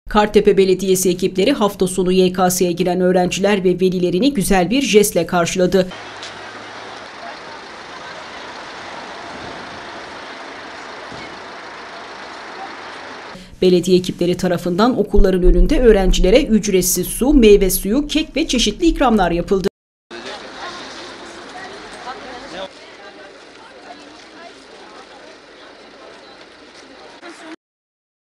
Kartepe Belediyesi ekipleri hafta sonu YKS'ye giren öğrenciler ve velilerini güzel bir jestle karşıladı. Belediye ekipleri tarafından okulların önünde öğrencilere ücretsiz su, meyve suyu, kek ve çeşitli ikramlar yapıldı.